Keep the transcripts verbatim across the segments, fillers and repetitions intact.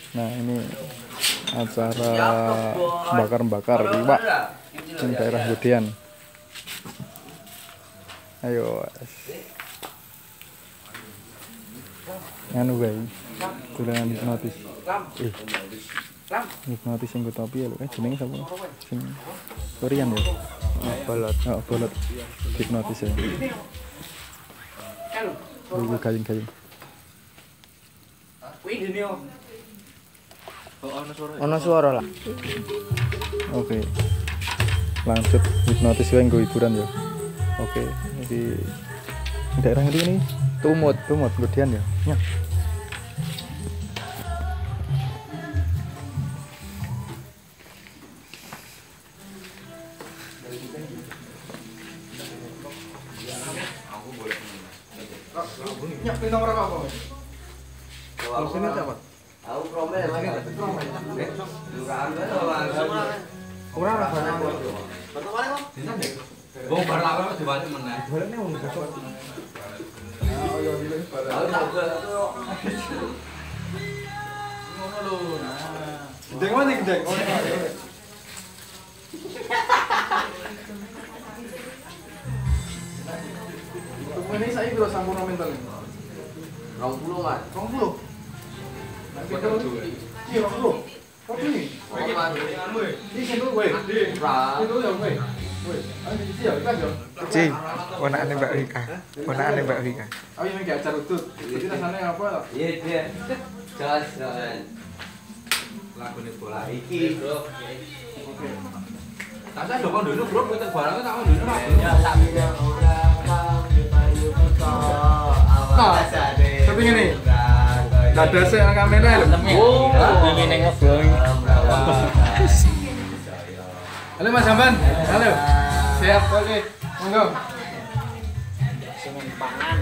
Nah ini acara bakar-bakar iwak di daerah Gedean. Ayo nganu guys, tulangan hipnotis. Eh, hipnotis sing topi ya lho. Eh jenenge sapa? Sing Korean ya. Bolot. Oh, bolot. Hipnotis ya. Dulu gayung-gayung. Ono suara lah. Oke. Lanjut hipnotis wae nggo hiburan ya. Oke, di daerah ini nih Tumut, Tumut Gedean ya. Ya. Nyap nomor apa kok? Kalau sini siapa? Aku promel lagi. Duraan langsung. Kurang lah banyak. Betul kali kok? Wong bar lawan kok diwali meneh. Bolehnya wong besok. Oh yo iki bar. Ngono lho. Gedeng mana gedeng? Ini saya kira sampurna mental. dua puluh kan? dua puluh. Iya, dua puluh. Kok ini? Ini sendok gue. Itu yang gue. Ci, ponakane Mbak Rika. Ponakane Mbak Rika. Oh ini kayak acar utut. Jadi rasanya apa? Iya, iya. Jelas, jelas. Lagune bola iki, Bro. Oke. Tak ada kok dulu, Bro, kita barangnya tak dulu. Ya, tak bisa orang dipayu kita. Nah, tapi ngene. Dada sik kamera lho. Oh, ini ngeblong. Halo Mas Hamban. Halo. Siap, oke. Monggo. Seneng pangan.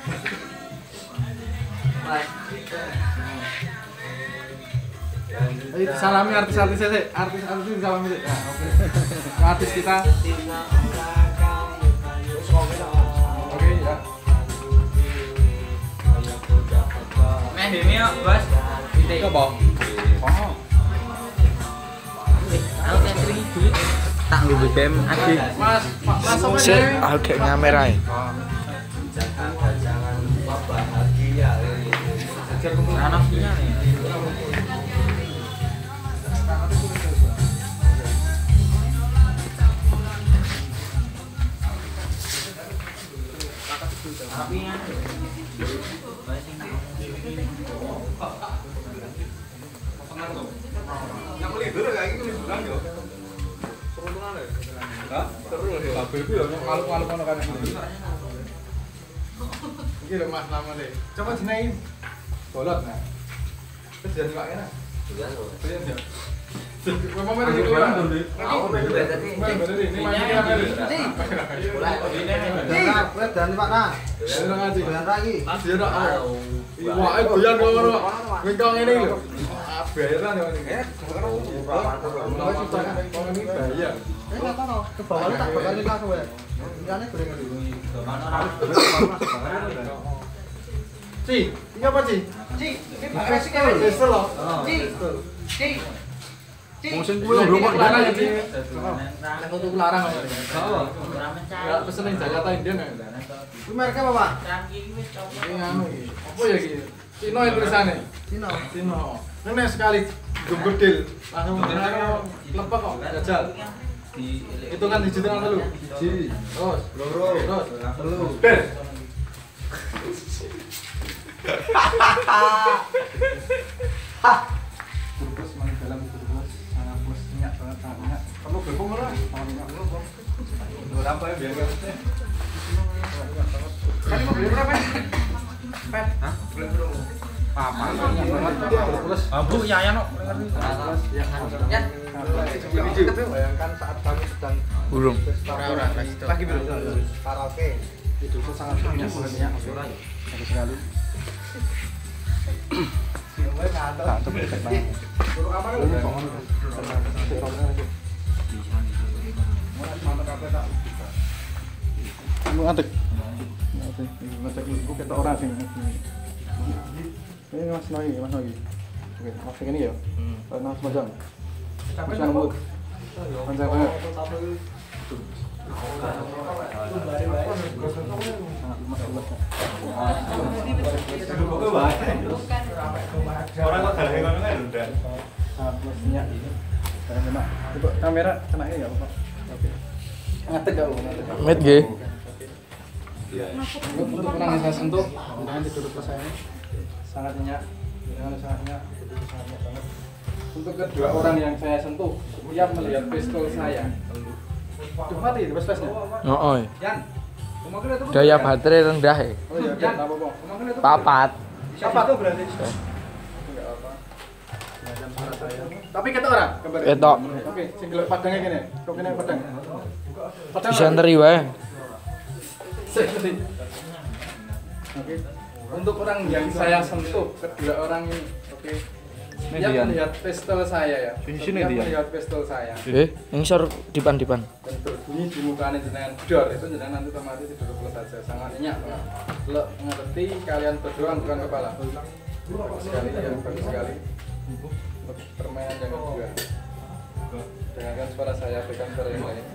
Ayo salami artis-artisnya sih. Artis-artis disalami sih. Nah, oke. Artis kita. Oke, ya. Meh dene yo, Bos. Titik. Coba. Oh. Aku catering duit tak nggo B B M adik. Mas, Mas sama Sik, aku gak kamera ae. Anak punya nih. Yang beli dulu kayak gini bilang yo. Peruntungan ya? Hah? Seru ya. Lah bebe yo malu-malu ono kan iki. Iki lho Mas namane. Coba jenenge bolot nah. Terus jadi kok enak. Iya lho. Iya ya. Memang merek itu kan. Aku bebe tadi. Ini main kamera. Bola ini. Wes dan Pak Nah. Ya ngaji. Bulan lagi. Dia dak. Wah, eh goyan kok ngono. Wingkong ngene iki lho. Bayaran ya ini. Eh, karo berapa juta kok ini bayar. Eh, enggak tahu. Ke bawah tak bakal nikah kowe. Nikahne goreng dulu. Ci, ini apa Ci? Ci, ini bekasi kae. Diesel loh. Ci. Ci. Ci. Musim kuwi lho kok larang ya Ci. Nek tuku larang kok. Heeh. Ya pesen ning Jakarta Indian ya. Kuwi merek apa, Pak? Ini anu iki. Apa ya iki? Cino ya tulisane. Cino. Cino. Ini sekali gembedil langsung lepek kok jajal. Hitungan digital dulu. Ji. Terus, loro, terus, telu. Ber. Kurus main dalam kurus, sangat plus minyak banget minyak. Kamu berpung ora? Sama minyak lu kok. Udah lampa ya biar enggak. Kali mau beli berapa? Pet. Hah? Beli berapa? Apa? Plus. Bu, ya ya no. Ya. Bayangkan saat kami sedang Burung. Ora-ora lagi belum Karaoke. itu sangat minyak banget minyak. Satu sekali. Tak untuk efek banget. Suruh apa lu? Kamu ngadek. Ngadek lu kita orang sih. Ini Mas Noi, Mas Noi. Oke, maksudnya ini ya. Nah, semacam. Bisa nembut. Panjang banget. Orang kok dalah ngono kan udah. Nah, plusnya ini. Kena. Coba kamera kena ini enggak apa-apa. Oke. Ngetek enggak lu? Met nggih. Untuk orang yang saya sentuh, jangan ditutup ke saya. Sangat nyenyak. Jangan sangat nyenyak, ditutup sangat nyenyak banget. Untuk kedua orang yang saya sentuh, setiap melihat pistol saya. Duh, mati itu flashnya. Heeh. Jan. Daya baterai rendah ya. Oh iya, Jan, apa apa? Papat. Siapa tuh berarti? Enggak apa. Jangan suara saya. Tapi ketok ora? Gambar. Ketok. Oke, sing gelek padangnya gini. Kok kene padang. Padang. Bisa neri wae. Oke. Untuk orang yang saya sentuh, kedua orang ini, oke. Dia melihat pistol saya ya. Sini-sini Dia dia. melihat pistol saya. Eh, ngisor dipan-dipan. Dan berbunyi di mukanya jenengan dor itu jenengan nanti otomatis duduk saja. Sangat nyenyak banget. Lo ngerti kalian berdua bukan kepala. Bagus sekali ya, bagus sekali. Permainan yang kedua. Dengarkan suara saya, berikan suara yang lain.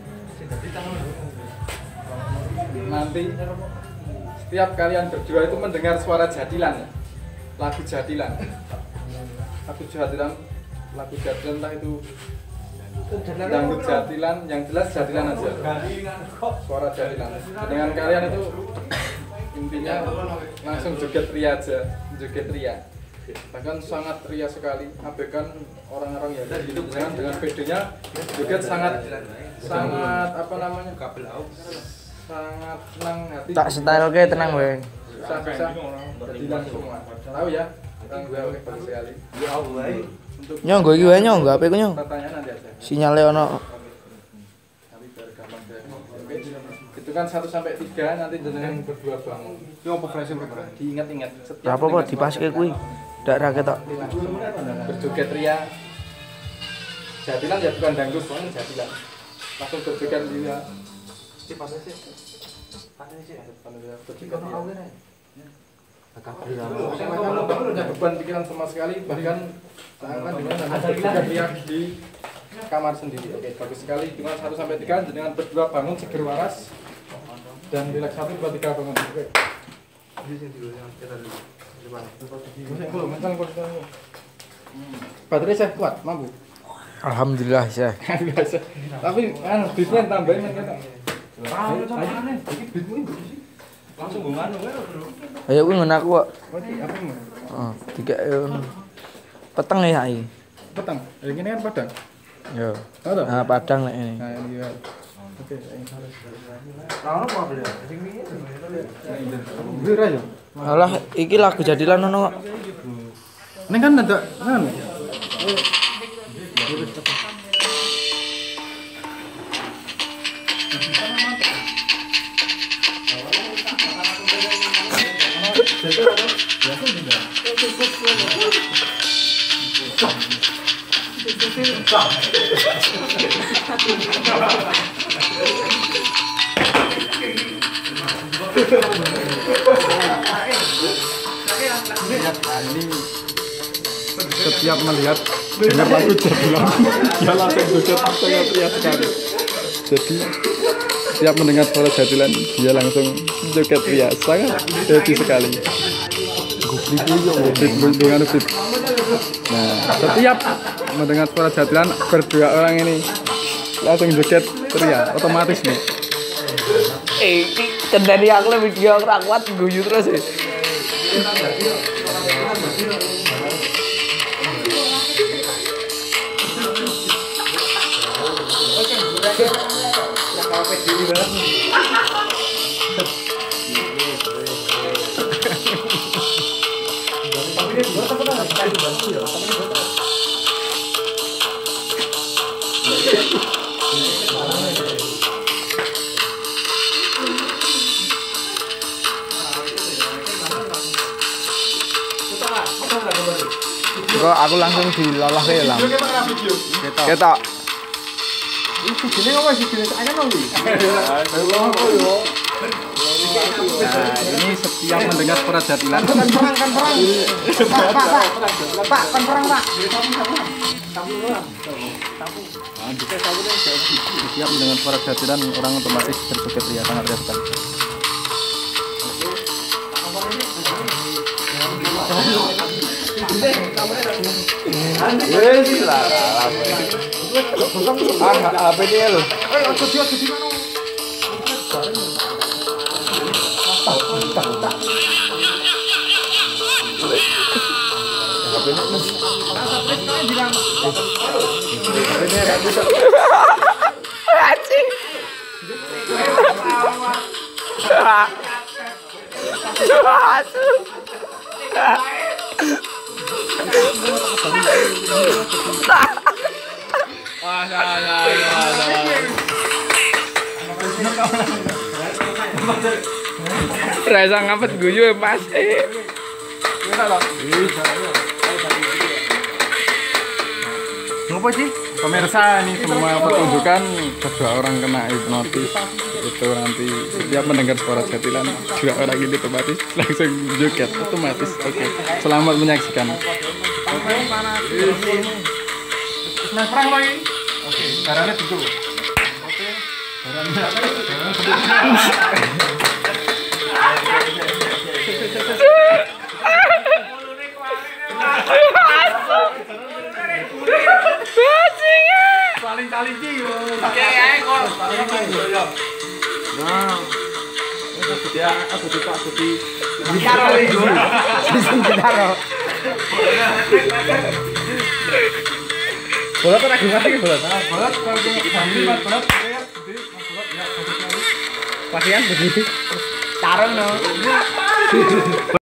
Nanti setiap kalian berdua itu mendengar suara jadilan ya. Lagu jadilan. Lagu jadilan, lagu jadilan entah itu dangdut jadilan, yang jelas jadilan aja. Suara jadilan. Dengan kalian itu intinya langsung joget ria aja, joget ria. Bahkan sangat ria sekali. Abaikan orang-orang ya. Dengan dengan P D-nya joget sangat sangat apa namanya? Sangat senang hati. Tak style ke tenang wae. Bisa-bisa jadilan semua. Tahu ya? Orang gue oke bagus sekali. Ya Allah. Untuk Nyong nggo iki wae nyong, nggo H P ku nyong. pertanyaan nanti aja. Sinyale ono. Nanti biar gampang saya. Oke. Itu kan satu sampai tiga nanti jenengan berdua bangun. Yo apa flashing berapa? Diingat-ingat setiap. Apa apa dipaske kuwi. Ndak ra ketok. Berjoget ria. Jadilan ya bukan dangdut, soalnya jadilan. Langsung berjoget ria. Si pasnya sih. Pasnya sih. Berjoget ria. Punya beban pikiran sama sekali, bahkan seakan dengan berjoget ria di kamar sendiri. Oke, bagus sekali. Dengan satu sampai tiga dengan berdua bangun seger waras dan rileks satu dua tiga bangun. Oke. Baterai saya kuat, mampu. Alhamdulillah saya. Biasa. Tapi kan beatnya tambahin kan kita. Langsung gue nganu wae, Bro. Ayo kuwi ngono aku kok. Oke, apa ini? Heeh, tiga peteng ya iki. Petang. Yang ini kan padang. Yo. Tahu tak? Nah, padang nek ini. Nah, ini ya. Oke, ini salah. Lawan apa beli? Sing iki. Bir aja. Alah, iki lagu jadilan ono kok. Ini kan ada kan. Setiap melihat dengar lagu jadilan dia langsung joget sangat ria sekali. Jadi setiap mendengar suara jadilan dia langsung joget ria sangat happy sekali. Dengan beat. Nah, setiap mendengar suara jadilan berdua orang ini langsung joget ria otomatis nih. Eh, iki kendani aku le video aku ra kuat guyu terus ya. Kok aku langsung dilolah ke lah. Ketok. Ini apa sih jenis aja nong nih? Nah, ini setiap mendengar suara jatilan. Kan perang, kan perang. Pak, Pak, Pak. Pak, kan perang, Pak. Setiap mendengar suara jatilan orang otomatis berjoget ria, sangat ria sekali. Wes lah. Ah, apa dia lo? Eh, aku dia di mana? Anjing. Rasa ngapet guyu ya Mas. Ngapa sih? Pemirsa, ini semua pertunjukan kedua orang kena hipnotis. Itu nanti setiap mendengar suara jatilan dua orang ini otomatis langsung joget otomatis. Oke, selamat menyaksikan. Nah, perang lagi. Oke, caranya begitu. Oke, Saling-saling sih. Oke, ae kok. Nah. Ya, aku di Pak Budi. Karo iki. Sing karo. Bola tuh lagi ngerti bola. bola kalau kami mas bola, gede, mas bola ya. Pasian begitu. Tarung no.